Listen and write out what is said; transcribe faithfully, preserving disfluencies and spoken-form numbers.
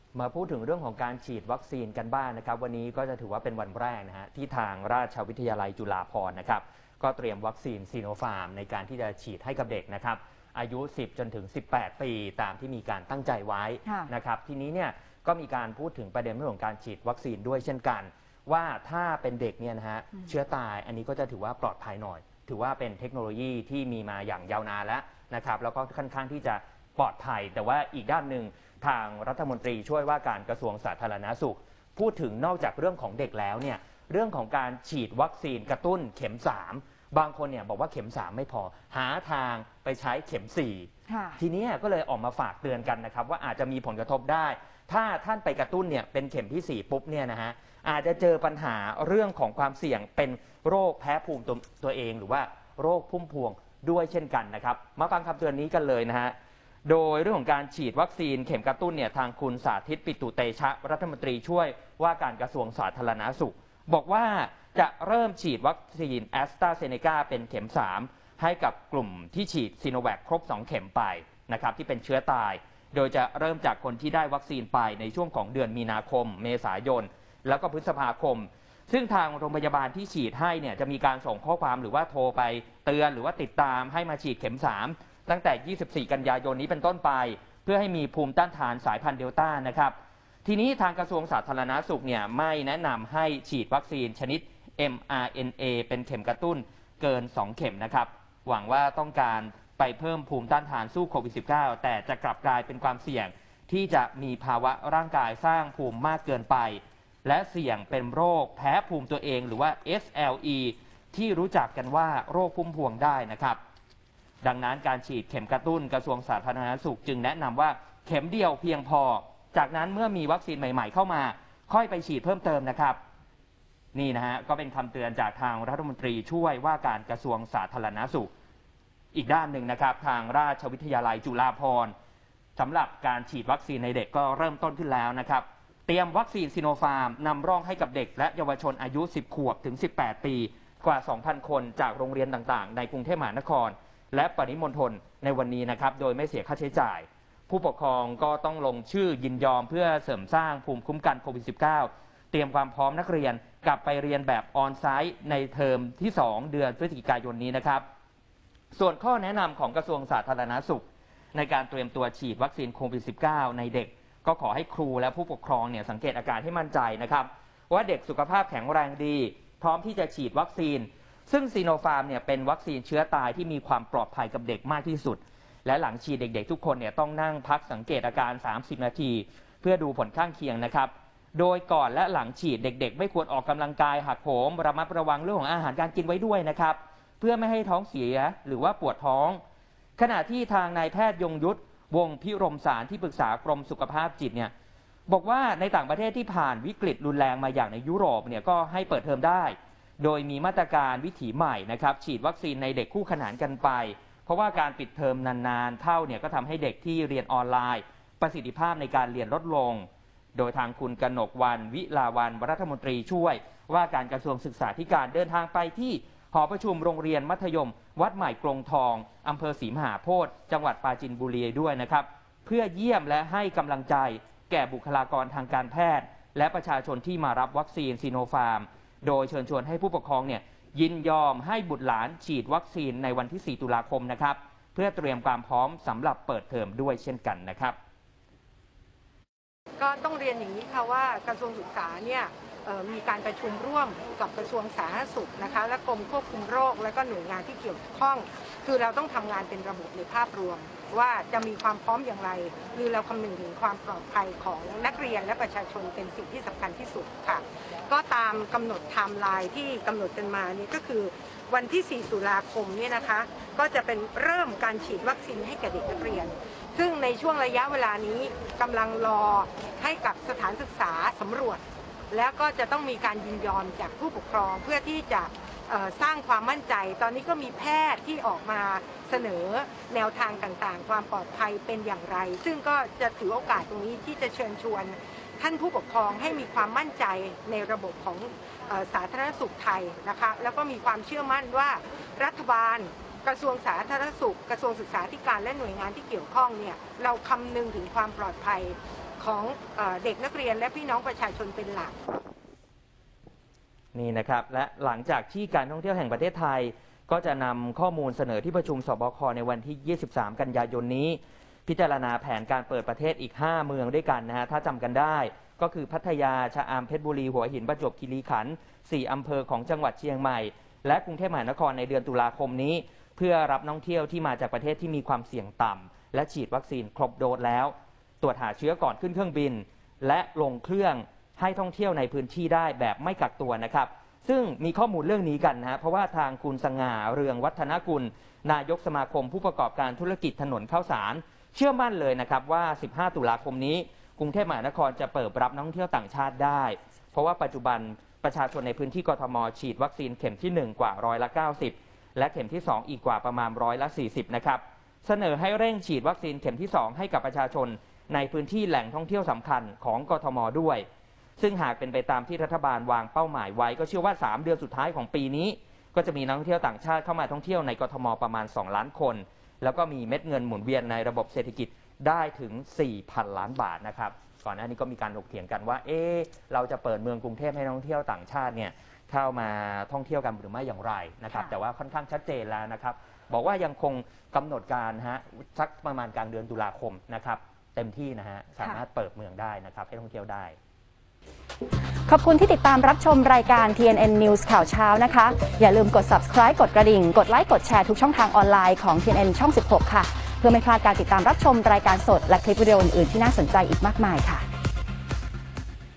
มาพูดถึงเรื่องของการฉีดวัคซีนกันบ้างนะครับวันนี้ก็จะถือว่าเป็นวันแรกนะฮะที่ทางราชวิทยาลัยจุฬาภรณ์นะครับก็เตรียมวัคซีนซีโนฟาร์มในการที่จะฉีดให้กับเด็กนะครับอายุสิบจนถึงสิบแปดปีตามที่มีการตั้งใจไว้นะครับทีนี้เนี่ยก็มีการพูดถึงประเด็นเรื่องของการฉีดวัคซีนด้วยเช่นกันว่าถ้าเป็นเด็กเนี่ยนะฮะเชื้อตายอันนี้ก็จะถือว่าปลอดภัยหน่อยถือว่าเป็นเทคโนโลยีที่มีมาอย่างยาวนานแล้วนะครับแล้วก็ค่อนข้างที่จะปลอดภัยแต่ว่าอีกด้านหนึ่งทางรัฐมนตรีช่วยว่าการกระทรวงสาธารณสุขพูดถึงนอกจากเรื่องของเด็กแล้วเนี่ยเรื่องของการฉีดวัคซีนกระตุ้นเข็มสามบางคนเนี่ยบอกว่าเข็มสามไม่พอหาทางไปใช้เข็มสี่ทีนี้ก็เลยออกมาฝากเตือนกันนะครับว่าอาจจะมีผลกระทบได้ถ้าท่านไปกระตุ้นเนี่ยเป็นเข็มที่สี่ปุ๊บเนี่ยนะฮะอาจจะเจอปัญหาเรื่องของความเสี่ยงเป็นโรคแพ้ภูมิตัวตัวเองหรือว่าโรคพุ่มพวงด้วยเช่นกันนะครับมาฟังคำเตือนนี้กันเลยนะฮะโดยเรื่องของการฉีดวัคซีนเข็มกระตุ้นเนี่ยทางคุณสาธิตปิตุเตชะรัฐมนตรีช่วยว่าการกระทรวงสาธารณสุขบอกว่าจะเริ่มฉีดวัคซีนแอสตราเซเนกาเป็นเข็มสามให้กับกลุ่มที่ฉีดซีโนแวคครบสองเข็มไปนะครับที่เป็นเชื้อตายโดยจะเริ่มจากคนที่ได้วัคซีนไปในช่วงของเดือนมีนาคมเมษายนแล้วก็พฤษภาคมซึ่งทางโรงพยาบาลที่ฉีดให้เนี่ยจะมีการส่งข้อความหรือว่าโทรไปเตือนหรือว่าติดตามให้มาฉีดเข็มสามตั้งแต่ยี่สิบสี่กันยายนนี้เป็นต้นไปเพื่อให้มีภูมิต้านทานสายพันธุ์เดลต้านะครับทีนี้ทางกระทรวงสาธารณสุขเนี่ยไม่แนะนำให้ฉีดวัคซีนชนิด เอ็ม อาร์ เอ็น เอ เป็นเข็มกระตุ้นเกินสองเข็มนะครับหวังว่าต้องการไปเพิ่มภูมิต้านทานสู้โควิด สิบเก้า แต่จะกลับกลายเป็นความเสี่ยงที่จะมีภาวะร่างกายสร้างภูมิมากเกินไปและเสี่ยงเป็นโรคแพ้ภูมิตัวเองหรือว่า เอส แอล อี ที่รู้จักกันว่าโรคพุ่มพวงได้นะครับดังนั้นการฉีดเข็มกระตุ้นกระทรวงสาธารณสุขจึงแนะนำว่าเข็มเดียวเพียงพอจากนั้นเมื่อมีวัคซีนใหม่ๆเข้ามาค่อยไปฉีดเพิ่มเติมนะครับนี่นะฮะก็เป็นคำเตือนจากทางรัฐมนตรีช่วยว่าการกระทรวงสาธารณสุขอีกด้านหนึ่งนะครับทางราชวิทยาลัยจุฬาภรณ์สำหรับการฉีดวัคซีนในเด็กก็เริ่มต้นขึ้นแล้วนะครับเตรียมวัคซีนซิโนฟาร์มนำร่องให้กับเด็กและเยาวชนอายุสิบขวบถึงสิบแปดปีกว่า สองพัน คนจากโรงเรียนต่างๆในกรุงเทพมหานครและปริมณฑลในวันนี้นะครับโดยไม่เสียค่าใช้จ่ายผู้ปกครองก็ต้องลงชื่อยินยอมเพื่อเสริมสร้างภูมิคุ้มกันโควิด สิบเก้า เตรียมความพร้อมนักเรียนกลับไปเรียนแบบออนไซต์ในเทอมที่สองเดือนพฤศจิกายนนี้นะครับส่วนข้อแนะนำของกระทรวงสาธารณสุขในการเตรียมตัวฉีดวัคซีนโควิด สิบเก้า ในเด็กก็ขอให้ครูและผู้ปกครองเนี่ยสังเกตอาการให้มั่นใจนะครับว่าเด็กสุขภาพแข็งแรงดีพร้อมที่จะฉีดวัคซีนซึ่งซีโนฟาร์มเนี่ยเป็นวัคซีนเชื้อตายที่มีความปลอดภัยกับเด็กมากที่สุดและหลังฉีดเด็กๆทุกคนเนี่ยต้องนั่งพักสังเกตอาการสามสิบนาทีเพื่อดูผลข้างเคียงนะครับโดยก่อนและหลังฉีดเด็กๆไม่ควรออกกำลังกายหักโหมระมัดระวังเรื่องของอาหารการกินไว้ด้วยนะครับเพื่อไม่ให้ท้องเสียหรือว่าปวดท้องขณะที่ทางนายแพทย์ยงยุทธวงศ์พิรมสารที่ปรึกษากรมสุขภาพจิตเนี่ยบอกว่าในต่างประเทศที่ผ่านวิกฤตรุนแรงมาอย่างในยุโรปเนี่ยก็ให้เปิดเทอมได้โดยมีมาตรการวิถีใหม่นะครับฉีดวัคซีนในเด็กคู่ขนานกันไปเพราะว่าการปิดเทอมนานๆเท่าเนี่ยก็ทำให้เด็กที่เรียนออนไลน์ประสิทธิภาพในการเรียนลดลงโดยทางคุณกนกวรรณวิลาวันรัฐมนตรีช่วยว่าการกระทรวงศึกษาธิการเดินทางไปที่หอประชุมโรงเรียนมัธยมวัดใหม่กรงทองอำเภอศรีมหาโพธิ์จังหวัดปราจีนบุรีด้วยนะครับเพื่อเยี่ยมและให้กำลังใจแก่บุคลากรทางการแพทย์และประชาชนที่มารับวัคซีนซีโนฟาร์มโดยเชิญชวนให้ผู้ปกครองเนี่ยยินยอมให้บุตรหลานฉีดวัคซีนในวันที่สี่ตุลาคมนะครับเพื่อเตรียมความพร้อมสำหรับเปิดเทอมด้วยเช่นกันนะครับก็ต้องเรียนอย่างนี้ค่ะว่ากระทรวงศึกษาเนี่ยมีการประชุมร่วมกับกระทรวงสาธารณสุขนะคะและกรมควบคุมโรคและก็หน่วยงานที่เกี่ยวข้องคือเราต้องทำงานเป็นระบบในภาพรวมว่าจะมีความพร้อมอย่างไรคือเราคำนึงถึงความปลอดภัยของนักเรียนและประชาชนเป็นสิ่งที่สำคัญที่สุดค่ะก็ตามกำหนดไทม์ไลน์ที่กำหนดกันมานี่ก็คือวันที่สี่ตุลาคมเนี่ยนะคะก็จะเป็นเริ่มการฉีดวัคซีนให้แก่เด็กนักเรียนซึ่งในช่วงระยะเวลานี้กำลังรอให้กับสถานศึกษาสำรวจแล้วก็จะต้องมีการยินยอมจากผู้ปกครองเพื่อที่จะสร้างความมั่นใจตอนนี้ก็มีแพทย์ที่ออกมาเสนอแนวทางต่างๆความปลอดภัยเป็นอย่างไรซึ่งก็จะถือโอกาสตรงนี้ที่จะเชิญชวนท่านผู้ปกครองให้มีความมั่นใจในระบบของสาธารณสุขไทยนะคะแล้วก็มีความเชื่อมั่นว่ารัฐบาลกระทรวงสาธารณสุขกระทรวงศึกษาธิการและหน่วยงานที่เกี่ยวข้องเนี่ยเราคำนึงถึงความปลอดภัยของเอ่อเด็กนักเรียนและพี่น้องประชาชนเป็นหลักนี่นะครับและหลังจากที่การท่องเที่ยวแห่งประเทศไทยก็จะนำข้อมูลเสนอที่ประชุมสบคในวันที่ ยี่สิบสาม กันยายนนี้พิจารณาแผนการเปิดประเทศอีก ห้า เมืองด้วยกันนะฮะถ้าจำกันได้ก็คือพัทยาชะอำเพชรบุรีหัวหินประจวบคีรีขันธ์สี่อำเภอของจังหวัดเชียงใหม่และกรุงเทพมหานครในเดือนตุลาคมนี้เพื่อรับนักท่องเที่ยวที่มาจากประเทศที่มีความเสี่ยงต่ำและฉีดวัคซีนครบโดสแล้วตรวจหาเชื้อก่อนขึ้นเครื่องบินและลงเครื่องให้ท่องเที่ยวในพื้นที่ได้แบบไม่กักตัวนะครับซึ่งมีข้อมูลเรื่องนี้กันนะเพราะว่าทางคุณสง่าเรืองวัฒนกุลนายกสมาคมผู้ประกอบการธุรกิจถนนข้าวสารเชื่อมั่นเลยนะครับว่าสิบห้าตุลาคมนี้กรุงเทพมหานครจะเปิดรับนักท่องเที่ยวต่างชาติได้เพราะว่าปัจจุบันประชาชนในพื้นที่กทมฉีดวัคซีนเข็มที่หนึ่งกว่าร้อยละเก้าสิบและเข็มที่สองอีกกว่าประมาณร้อยละสี่สิบนะครับเสนอให้เร่งฉีดวัคซีนเข็มที่สองให้กับประชาชนในพื้นที่แหล่งท่องเที่ยวสำคัญของกทมด้วยซึ่งหากเป็นไปตามที่รัฐบาลวางเป้าหมายไว้ก็เชื่อว่าสามเดือนสุดท้ายของปีนี้ก็จะมีนักท่องเที่ยวต่างชาติเข้ามาท่องเที่ยวในกทมประมาณสองล้านคนแล้วก็มีเม็ดเงินหมุนเวียนในระบบเศรษฐกิจได้ถึง สี่พัน ล้านบาทนะครับก่อนหน้านี้ก็มีการถกเถียงกันว่าเอ๊ะเราจะเปิดเมืองกรุงเทพให้นักท่องเที่ยวต่างชาติเนี่ยเข้ามาท่องเที่ยวกันหรือไม่อย่างไรนะครับแต่ว่าค่อนข้างชัดเจนแล้วนะครับบอกว่ายังคงกำหนดการฮะสักประมาณกลางเดือนตุลาคมนะครับเต็มที่นะฮะสามารถเปิดเมืองได้นะครับให้ท่องเที่ยวได้ขอบคุณที่ติดตามรับชมรายการ ที เอ็น เอ็น News ข่าวเช้านะคะอย่าลืมกด Subscribe กดกระดิ่งกดไลค์กดแชร์ทุกช่องทางออนไลน์ของ ที เอ็น เอ็น ช่อง สิบหก ค่ะเพื่อไม่พลาดการติดตามรับชมรายการสดและคลิปวิดีโออื่นๆที่น่าสนใจอีกมากมายค่ะ